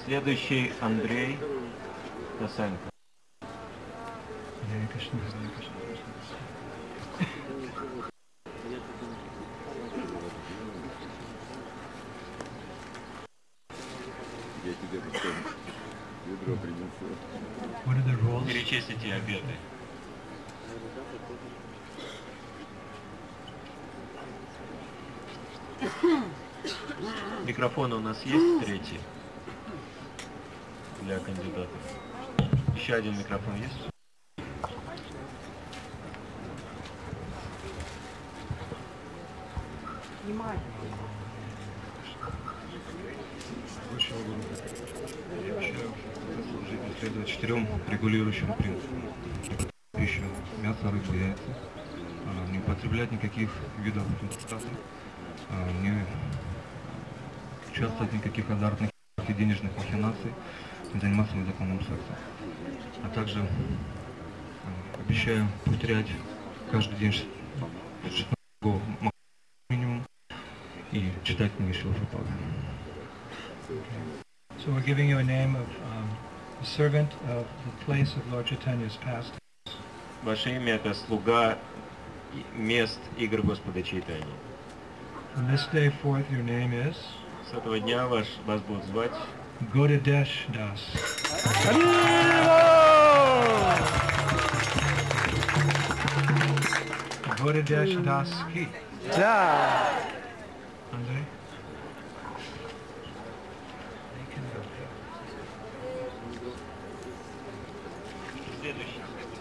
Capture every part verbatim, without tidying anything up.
Следующий Андрей Косенко. Я тебе потом ведро принесу. Перечислите обеты. Микрофоны у нас есть третий для кандидатов. Еще один микрофон есть? Внимание. Я обещаю служить и следовать четырем регулирующим принципам. Пищу, мясо, рыбу, яйца. Не употреблять никаких видов интоксикаций. Не участвовать в никаких азартных и денежных махинаций. Не заниматься незаконным сексом. А также обещаю повторять каждый день шестнадцать минимум и читать книги Шилфрапада. So we're giving you a name of um, a servant of the place of Lord Chaitanya's past. Ваше имя это слуга мест игр Господа Чайтаньи. From this day forth, your name is. С этого дня ваш вас будут звать Gaudadesh Das. Gaudadesh Das Ki. Да. Andre? следующий.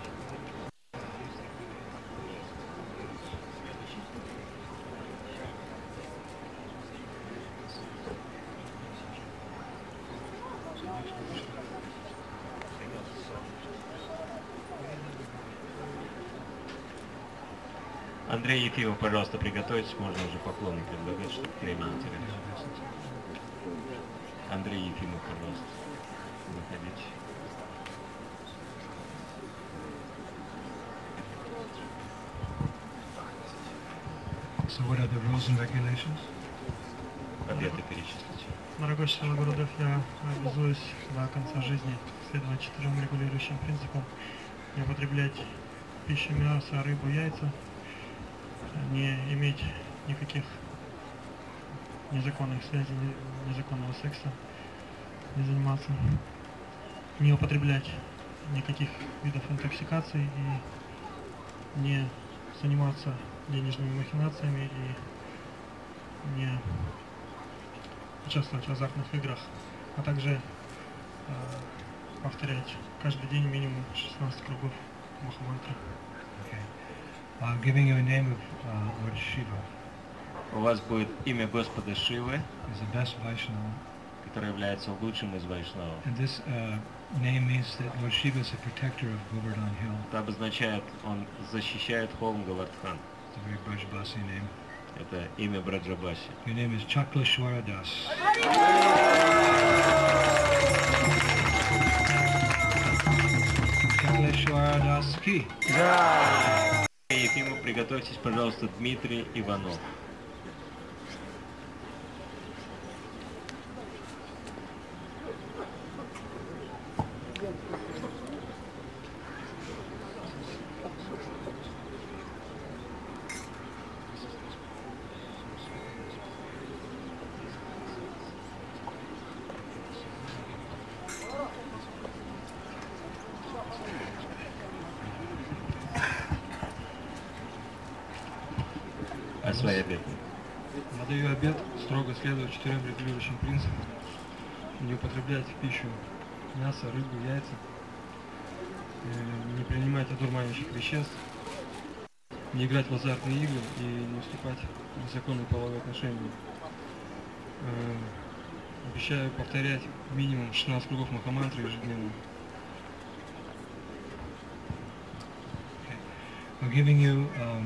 Андрей Ефимов, пожалуйста, приготовьтесь, можно уже поклоны предлагать, чтобы времени не терять. Андрей Ефимов, пожалуйста, выходите. So what are the rules and regulations? Обеты перечислите. Дорогой Шрила Гурудев, я обязуюсь до конца жизни следовать четырем регулирующим принципам: не употреблять пищу, мясо, рыбу, яйца, не иметь никаких незаконных связей, незаконного секса, не заниматься, не употреблять никаких видов интоксикации и не заниматься денежными махинациями и не участвовать в азартных играх, а также э, повторять каждый день минимум шестнадцать кругов Махамантры. Okay. I'm giving you a name of uh, Lord Shiva. У вас будет имя Господа Шивы, He's the best Vaishnava. который является лучшим из вайшнавов. And this uh, name means that Lord Shiva is a protector of Govardhan Hill. Это обозначает, он защищает холм Говардхан. It's a very Brajabasi name. Это имя Браджабаси. Your name is Chakleshwara Das. Chakleshwara Das Ki. Да. Ефимов, приготовьтесь, пожалуйста, Дмитрий Иванов. А свои обеты? Я даю обет строго следовать четырем регулирующим принципам. Не употреблять в пищу мясо, рыбу, яйца. Не принимать одурманивающих веществ. Не играть в азартные игры и не вступать в незаконные половые отношения. Обещаю повторять минимум шестнадцать кругов Махамантры ежедневно. We're giving you um,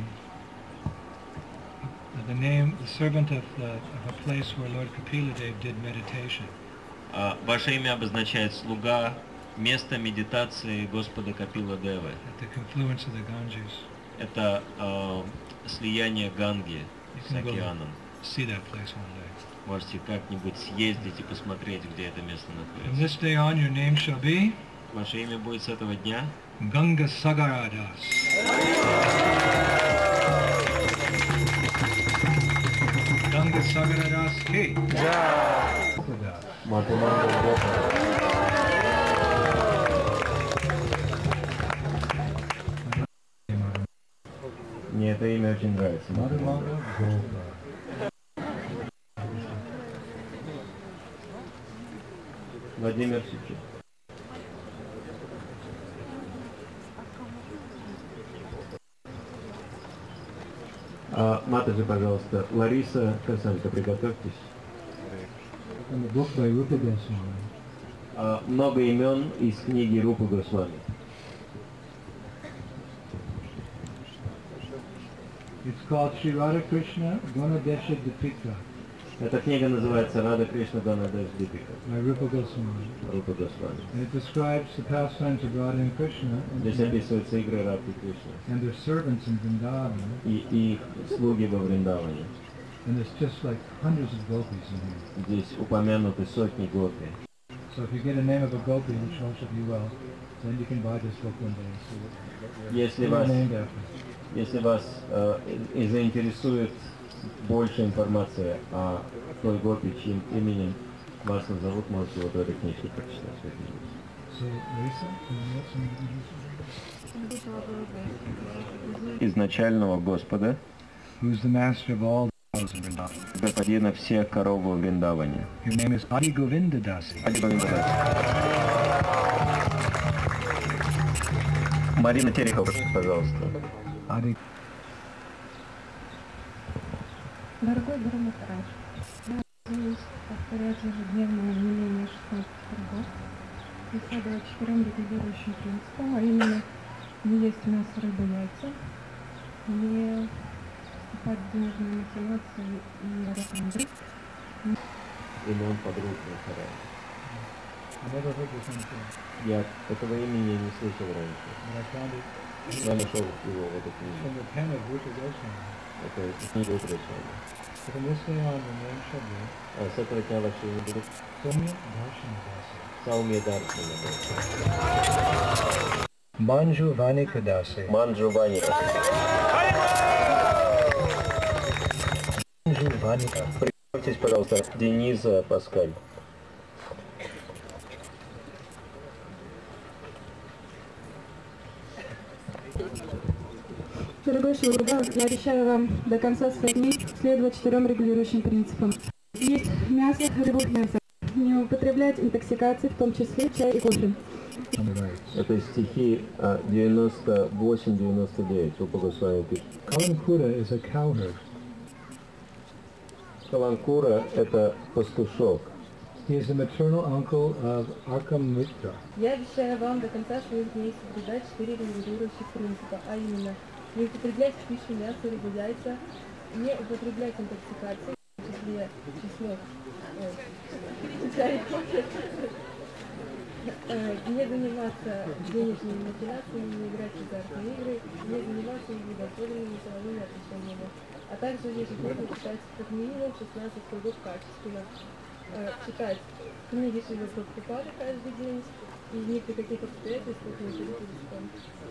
the name, the servant of, the, of a place where Lord Kapila Dev did meditation. Ваше имя обозначает слуга места медитации Господа Капила Девы. At the confluence of the Ganges. Это э, слияние Ганги с океаном. see that place one day. Можете как-нибудь съездить и посмотреть, где это место From находится. this day on, your name shall be Ваше имя будет с этого дня Ganga Sagaradas. Ganga Sagaradas K. Мне это имя очень нравится. Владимир Сичев. А, Матаджи, пожалуйста. Лариса Касанка, приготовьтесь. And the book by Rupa Goswami. А, много имен из книги Рупы Госвами. It's called Sri Radha Krishna Gunadesha Dipika Эта книга называется Рада Кришна Ганадеш Дипика. by Rupa Goswami. Рупа Госвами. And it describes the pastimes of Radha and Krishna and, Здесь описываются игры Радхи Кришны and their servants in Vrindavan. и, и их слуги во Вриндаване. And there's just like hundreds of gopis in here. Здесь упомянуты сотни гопи. So if you get a name of a gopi, which most of you will, then you can buy this book one day and see what Если they're вас, named after. если вас э, и и заинтересует больше информации о той гопи, чьим именем вас назовут, можете вот в этой книжке прочитать. So, Lisa, can you get some Изначального Господа, Who's the master of all the cows in Vrindavan? господина всех коров во Вриндаване. Your name is Adi Govinda Dasi. Ади Говиндадас. Марина Терехова, пожалуйста. Adi. Дорогой Гуру-Махарадж, я обязуюсь повторять ежедневные изменения шестнадцати кругов и следовать четырем регулирующим принципам, а именно не есть мясо, рыбу, яйца, не вступать в денежные махинации и орехи. Имя подруг Махарадж. I never heard this one Я этого имени не слышал раньше. but I found it Я нашел его в этой книге. from the pen of Rupa Goswami. Это книга Рупы Госвами. So from this day on, your name shall be А с этого дня ваше имя будет Soumya Darshana Dasi. Саумья Даршана. Manju Vanika Dasi. Манджу Ваника. Manju Vanika. Представьтесь, пожалуйста, Дениза Паскаль. Дорогой Шилурба, я обещаю вам до конца своих дней следовать четырем регулирующим принципам. Есть мясо, рыбу, мясо. Не употреблять интоксикации, в том числе чай и кофе. Это стихи девяносто восемь девяносто девять. Рупа Госвами пишет. Kalankura is a cowherd. Каланкура – это пастушок. He is the maternal uncle of Arkamitra. Я обещаю вам до конца своих дней соблюдать четыре регулирующих принципа, а именно не употреблять в пищу мясо, рыбу, яйца, не употреблять интоксикации, в числе чеснок, ой, чай и кофе, э, не заниматься денежными махинациями, не играть в азартные игры, не заниматься негодовыми половыми отношениями, а также ежедневно читать как минимум шестнадцать кругов качественно, э, читать книги Шрила Прабхупады каждый день и ни при каких обстоятельствах не жить риском.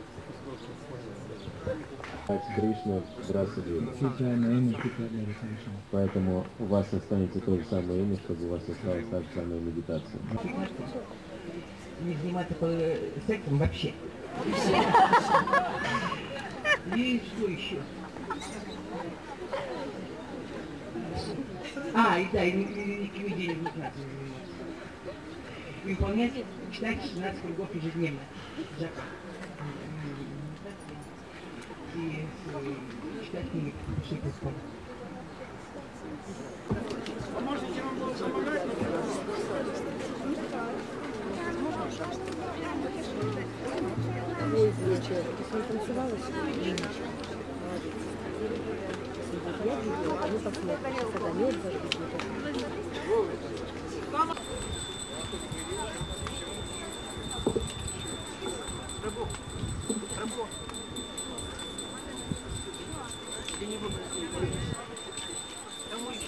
Кришна Драсадин. Keep that name and keep that meditation. Поэтому у вас останется то же самое имя, чтобы у вас осталась та же самая медитация. Не заниматься э, сексом вообще. И что еще? А, и да, и никаких денег не тратить. И выполнять, читать шестнадцать кругов ежедневно. Закат. И э, читать книги Шри-Кришны. Домой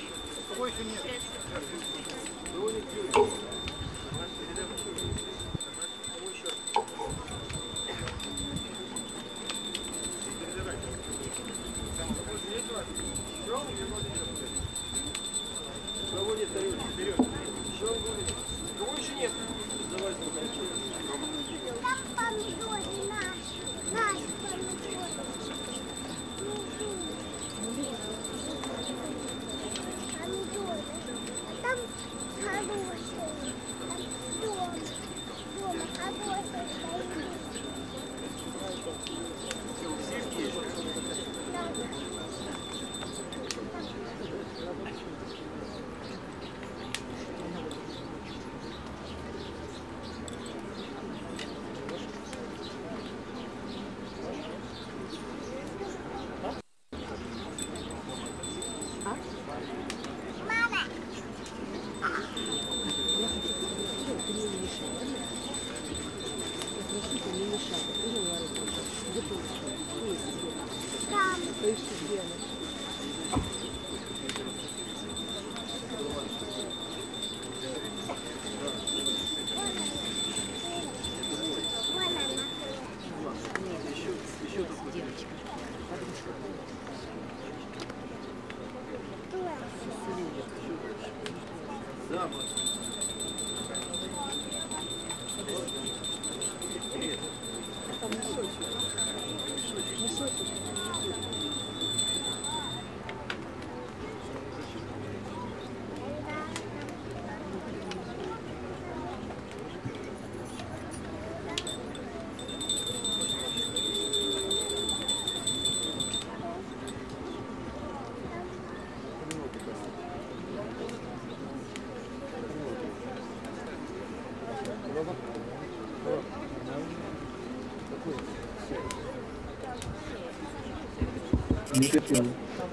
Look at your,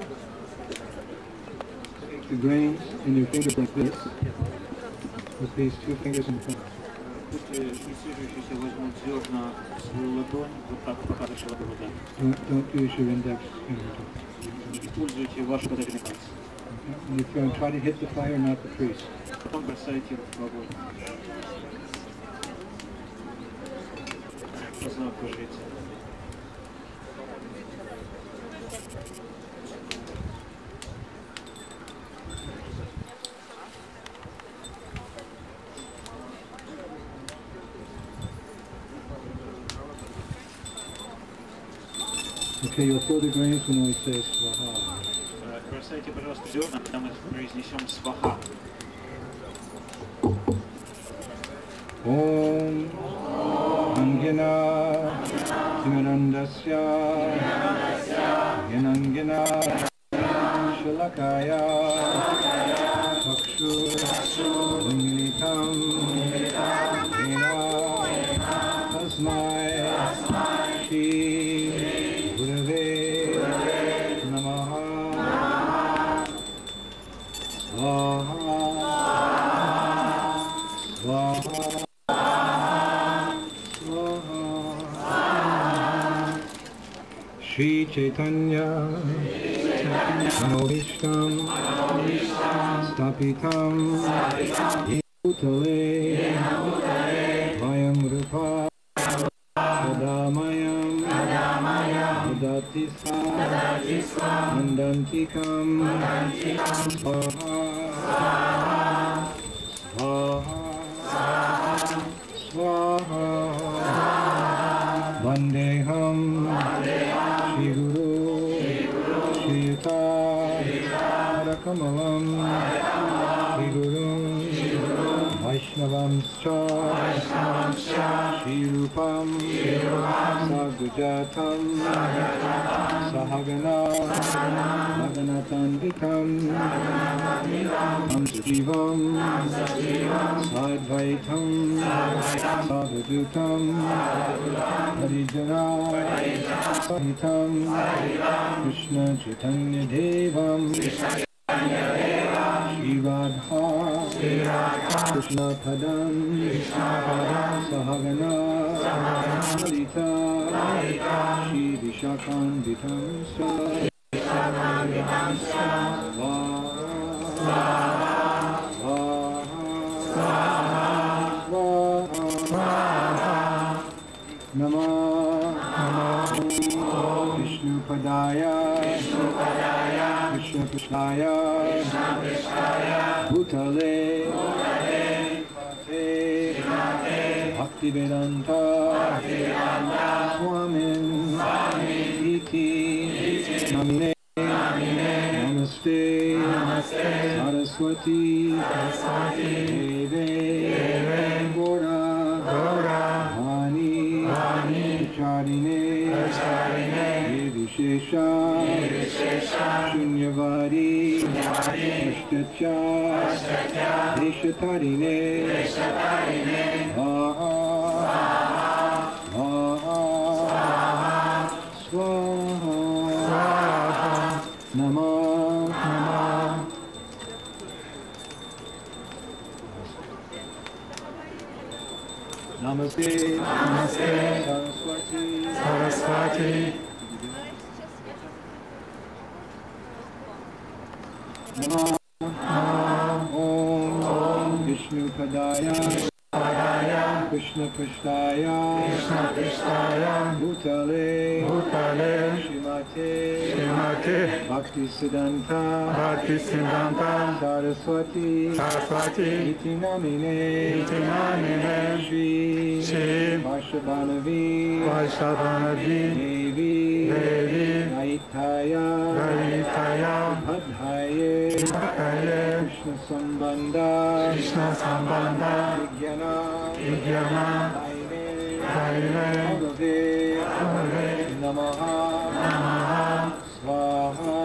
the grains in your fingers like this, with these two fingers in front. Don't, don't use your index finger. Okay. And you're going to try to hit the fire, not the priest. Okay, you'll throw the grains when we say Swaha. Бросайте, пожалуйста, зерна, когда мы произнесем сваха. Om Angena Simarandasya Genangena Shalakaya Takshu Unilitam Ena Tasmai Shri Gurave Namaha Swaha Swaha Shri Chaitanya Manobhishtam Stapitam Bhutale Vayam Rupa Adamayam Adatisva Mandantikam Swaha Swaha Swaha Vandeham Shri Guru Shri Yuta Harakamalam Shri Guru Vaishnavam Shri Rupam Sagujatam Sahagana Maganatanvitam Amsajivam Sadvaitam Sadhujutam Harijana Sahitam Krishna Chaitanya Devam Shri Radha Krishna Padam Sahagana Lalita Shri Vishakhanvitam Namah Vishnu Padaya Krishna Krishnaya Bhutale, Bhaktivedanta, Swamin, Iti, Namine, Namaste, Saraswati, Deve, Gora, Bhani, Charine, Vishesha, Shunyavadi, Ashtacha, Deshatarine, Vaha, Vaha, Swaha, Namah, Namah. Namaste, Namaste, Saraswati, Saraswati. Namah, Om, Om, Vishnu Padaya, Padaya, Krishna Prishtaya, Krishna Prishtaya, Bhutale, Bhutale, Shrimate, Shrimate, Bhakti Siddhanta, Bhakti Siddhanta, Saraswati, Saraswati, Iti Namine, Iti Namine, Shri, Shri, Varshabhanavi, Varshabhanavi, Devi, Devi, Naitaya, Naitaya, Bhadhaye, Bhadhaye, Krishna Sambandha, Krishna Sambandha, Vigyana, Vigyana, Daine, Daine, Bhagave, Namaha, Namaha, Swaha,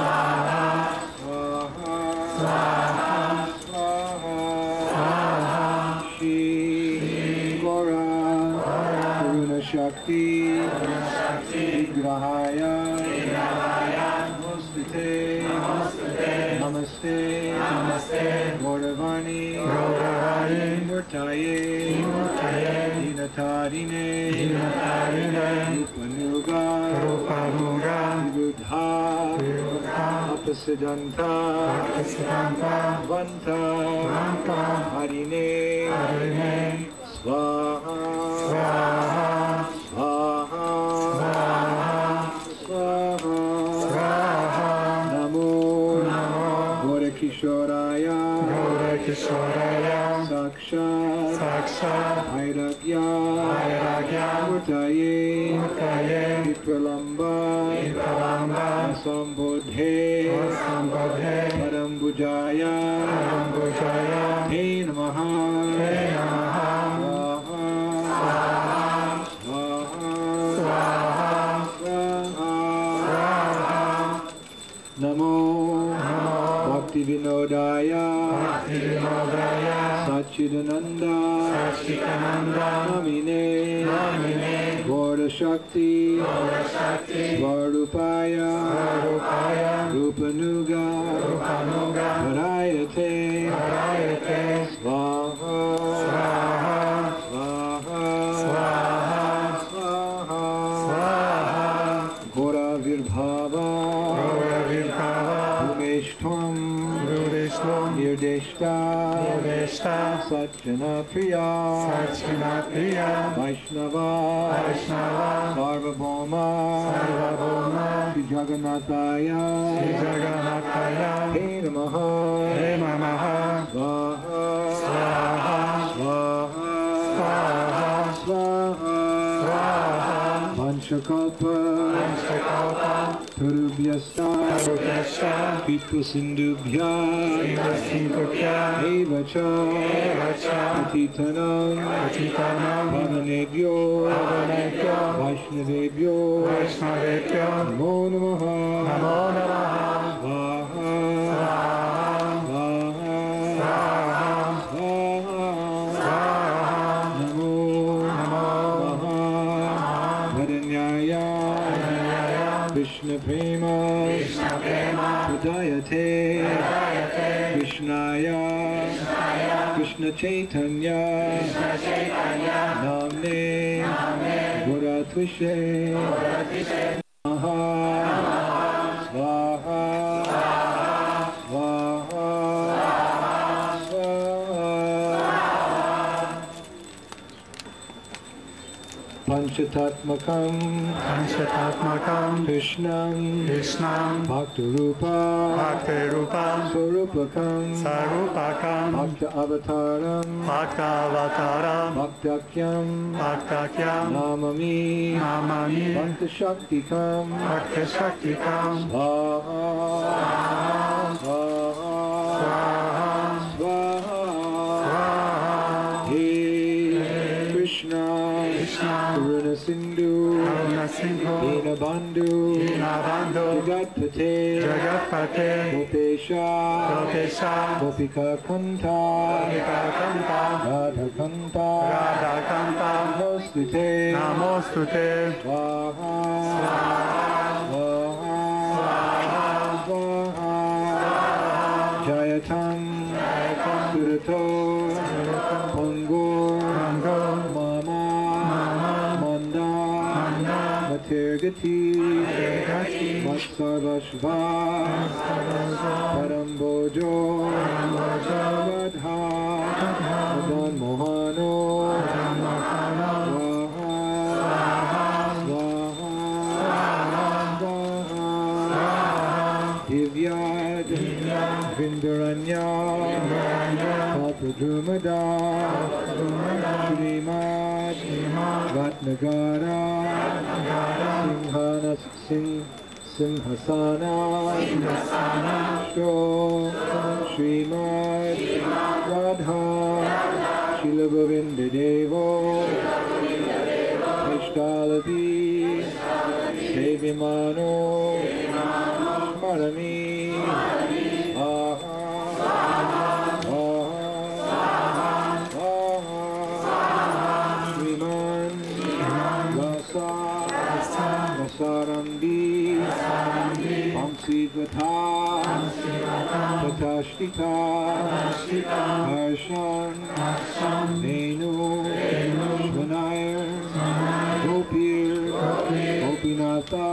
Swaha, Swaha, Swaha, Swaha, Shri, Gora, Purna Shakti, Vigrahaya, Namaste, Namaste, Namaste, Gauravani, Gauravani, Murtaye, Murtaye, Dinatarine, Dinatarine, Rupanuga, Rupanuga, Viruddha, Viruddha, Apasiddhanta, Apasiddhanta, Vanta, Vanta, Harine, Harine, Swaha, Swaha, Swaha, Swaha, Swaha, Namo, Namo, Gorakishoraya, Gorakishoraya, Sakshat, Sakshat, Vairagya, Vairagya, Murtaye, Murtaye, Vipralamba, Vipralamba, Asambodhe, Asambodhe, Parambujaya, Parambujaya, Te Namaha, Te Namaha, Swaha, Swaha, Swaha, Swaha, Namo, Namo, Bhakti Vinodaya, Bhakti Vinodaya, Satchidananda, Satchidananda, Namine, Namine, Gaura Shakti, Gaura Shakti, Svarupaya, Svarupaya, Rupanuga, Rupanuga, Varayate, Varayate, Swaha, Swaha, Swaha, Swaha, Swaha, Swaha, Gaura Virbhava, Gaura Virbhava, Bhumeshtvam, Bhumeshtvam, Nirdeshta, Nirdeshta, Satchana Priya, Satchana Priya, Vaishnava, Vaishnava, Sarvabhauma, Sarvabhauma, Shri Jagannataya, Shri Jagannataya, Te Namaha, Te Namaha, Swaha, Swaha, Swaha, Swaha, Swaha, Swaha, Panchakalpa, Panchakalpa, Turubhyasta, Turubhyasta, Kripa Sindhubhya, Kripa Sindhubhya, Evacha, Evacha, Patitanam, Patitanam, Pavanebhyo, Pavanebhyo, Vaishnavebhyo, Vaishnavebhyo, Namo Namaha, Namo Namaha, Swaha, Swaha, Swaha, Swaha, Swaha, Namo, Namo, Namaha, Varanyaya, Krishna Prema, Krishna Prema, Pradayate, Pradayate, Krishnaya, Krishnaya, Krishna Chaitanya, Krishna Chaitanya, Namne, Namne, Goratvishe, Goratvishe, Maha, Swaha, Swaha, Swaha, Swaha, Panchatatmakam Panchatatmakam Krishnam Krishnam Bhaktarupa Bhaktirupam Sarupakam Sarupakam Bhakta Avataram Bhaktavataram Bhaktakyam Bhaktakyam Namami Namami Bhakta Shaktikam Bhakti Shaktikam Svaha Svaha Svaha He Krishna Karuna Sindhu Dinabandhu Jagatpate Jagatpate Gopesha Gopesha Gopika Kanta Radha Kanta Radha Kanta Namostute Namostute Svaha Svaha Svaha Jayatam Surato Pongur Mama Manda Matirgati Matsarvashva Parambojo Radha Madan Mohano Svaha Svaha Svaha Divyad Vindaranya Papadrumada Srimad Vatnagara Simhana Singh Simhasana Shro Srimad Radha Shila Govinda Devo Nishkalavi Devimano Smarami Aha Sarambi, Pamsidvata, Tatashtika, Harshan, Venu, Shvanayar, Gopir, Gopinatha,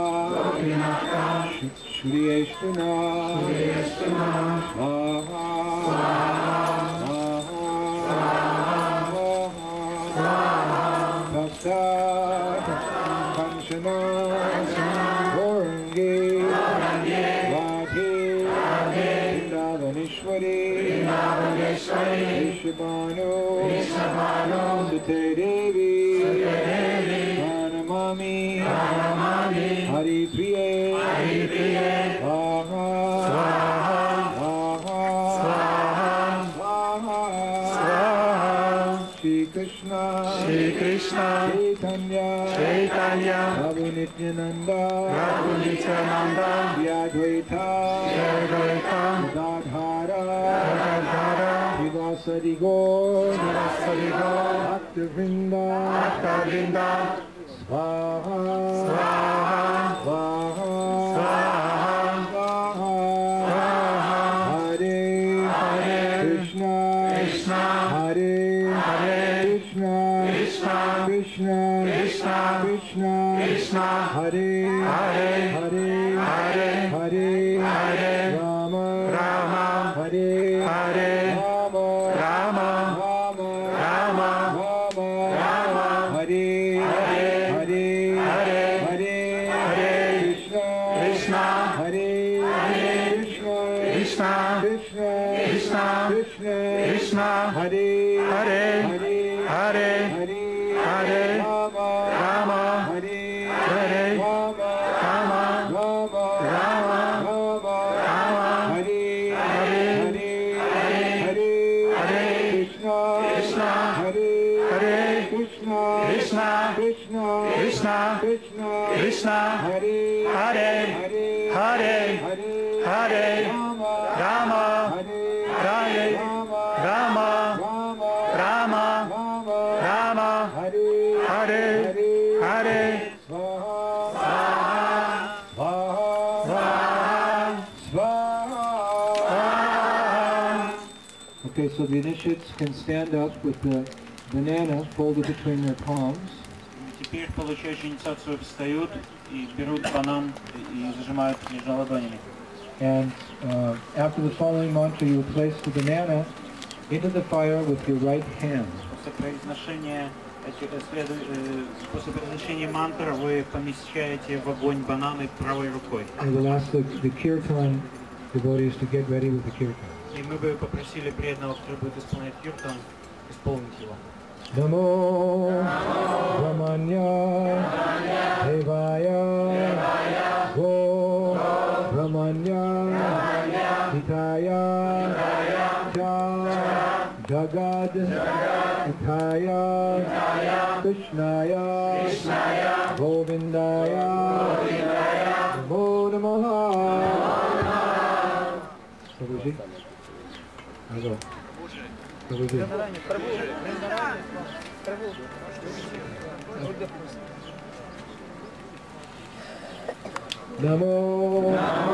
Shri Eshtana, Svaha, Bhakta, Kanchana, Gaurangi, Radhe, Vrindavaneshwari, Vishabhanu, Sute Devi, Pranamami, Hari Priye, Svaha, Svaha, Svaha, Shri Krishna, Shri Krishna Chaitanya, Chaitanya Prabhu Nityananda, Prabhu Nityananda Vyadvaita, Jayadvaita Gadadhara, Gadadhara Srivasadi Gaur, Srivasadi Gaur Bhakta Vrinda, Bhakta Vrinda Svaha, Svaha Svaha, Svaha Svaha, Svaha Hare, Hare Krishna, Krishna Hare, Hare Krishna, Krishna Krishna, Krishna Krishna, Krishna Hare, Hare Hare, Hare Hare, Hare Rama, Rama Hare, Hare Rama, Rama Rama, Rama Rama, Rama Hare, Hare, Hare, Hare Hare, Hare Krishna, Krishna Hare, Hare Krishna, Krishna Krishna, Krishna Krishna, Krishna Hare, Hare Hare, Hare Hare, Hare Rama, Rama Hare, Hare Rama, Rama Rama, Rama Rama, Rama Hare, Hare Hare, Hare, Hare Krishna, Krishna Hare, Hare Krishna, Krishna Krishna, Krishna Krishna, Krishna Hare, Hare Hare, Hare Hare, Hare Rama, Rama Hare, Hare Rama, Rama Rama, Rama Rama, Rama Hare, Hare Hare Svaha, Svaha, Svaha, Svaha. Okay, so the initiates can stand up with the banana folded between their palms. Теперь получающие инициацию встают и берут банан и зажимают между ладонями. And uh, after the following mantra, you will place the banana into the fire with your right hand. После произношения После произношения мантры вы помещаете в огонь бананы правой рукой. And we'll ask the, the kirtan devotees to get ready with the kirtan. И мы бы попросили преданного, который будет исполнять киртан, исполнить его. Namo Brahmanya Devaya Go Brahmanya Hitaya Cha Jagad Hitaya Krishnaya Govindaya Namo Namaha. Prabhuji? Hello. Prabhuji. Namo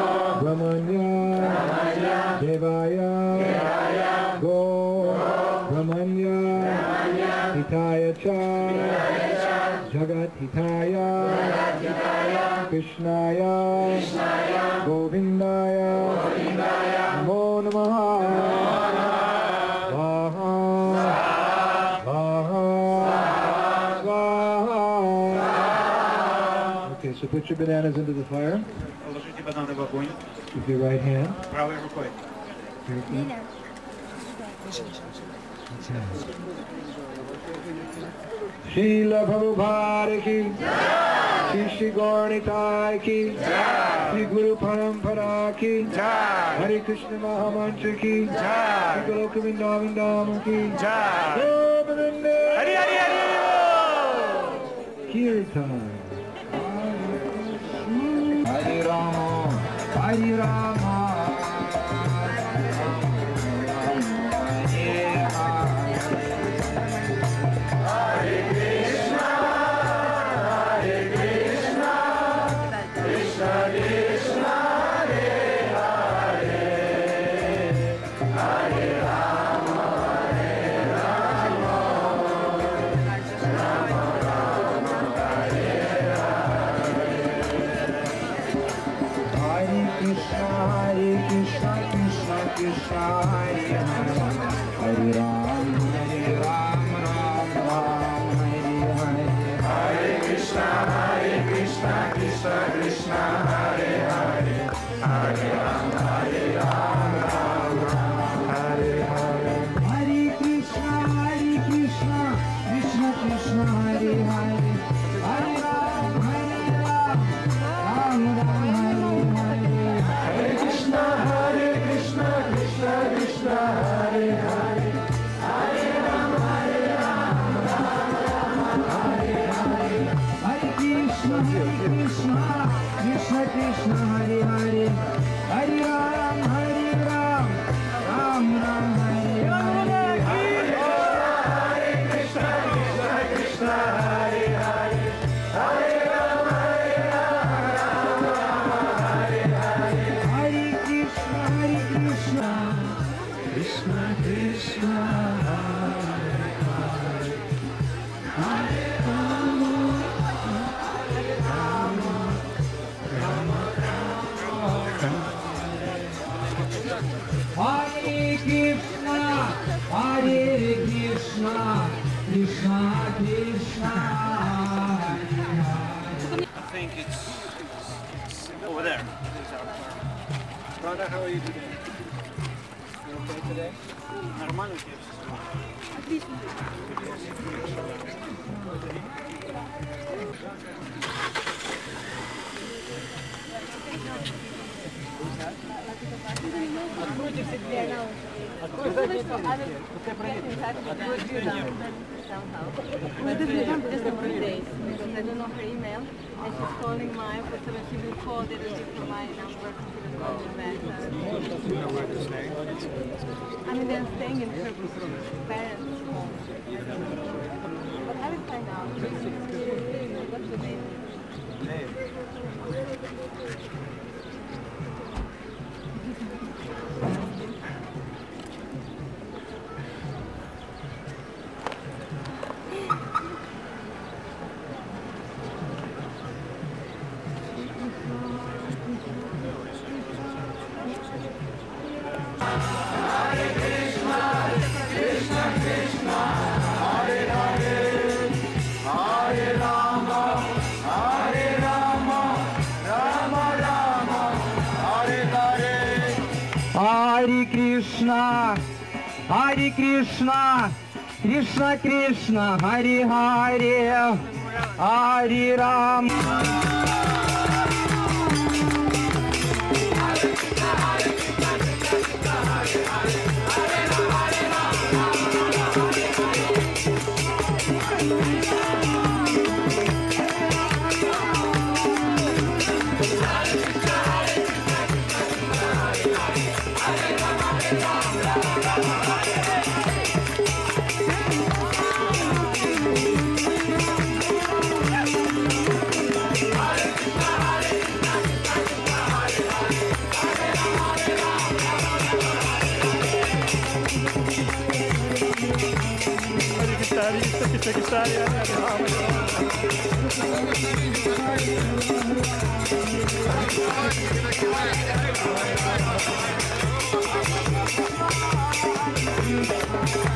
Brahmanya Devaya Go Brahmanya Hitaya Cha Jagat Hitaya Krishnaya Govindaya Namo Namaha. Okay, so put your bananas into the fire Положите бананы в огонь with your right hand. правой рукой. Srila Prabhupada ki, Shri Shri Gaur Nitai ki, Shri Guru Parampara ki, Hare Krishna Mahamantra ki, Shri Goloka Vrindavan Dham ki, Govindande Hari Hari Hari Kirtan. Hare Rama, Hare Rama. Hare Ram, Hare Ram, Ram Ram, Hare Hare. Hare Krishna, Hare Krishna, Krishna Krishna, Hare Hare. Hare Ram, Hare Ram, Ram Ram, Hare Hare. Hare Krishna, Hare Krishna, Krishna Krishna, Hare Hare. Hare Ram, Hare Ram, Ram Ram, Hare Hare. Hare Krishna, Hare Krishna, Krishna Krishna, Hare Hare. Krishna Krishna Hare Hare, Hare Ram Hare Ram, Ram Ram Hare Hare. Hare Krishna Krishna Krishna Hare Hare, Hare Ram Hare Ram, Ram Ram Hare Hare. Hare Krishna Hare Krishna, Krishna Krishna Hare Hare, Hare Ram. Hare Krishna, Hare Krishna, Krishna Krishna, Hare Hare. I think it's, it's over there. Rhonda, how are you today? You okay today? Нормально у тебя все? Откройте все двери. Открой задние двери. Пускай проедет. Открой двери. Because I don't know her email, and she's calling mine, but so she will call the receipt from my number to the back. Do you know where they're staying? I mean, they're staying in her parents' home. But I will find out. What's the name? Name? Hare Krishna, Krishna Krishna, Hare Hare. Krishna, Hare Krishna, Krishna Krishna, Hare Hare, Hare Ram. Thank you.